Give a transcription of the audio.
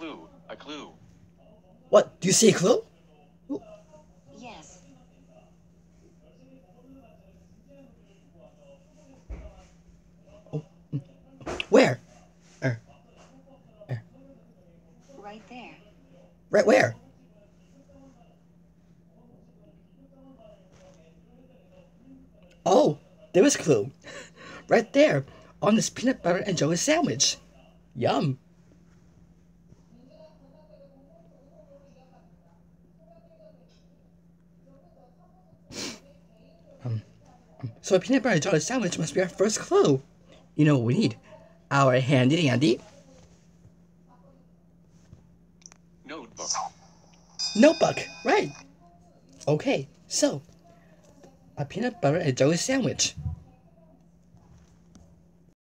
clue. A clue. What? Do you see a clue? Yes. Where? Right there. Right where? Oh, there is a clue. Right there on this peanut butter and jelly sandwich. Yum. So a peanut butter and jelly sandwich must be our first clue. You know what we need? Our handy dandy Notebook. notebook. Right. Okay, so a peanut butter and jelly sandwich.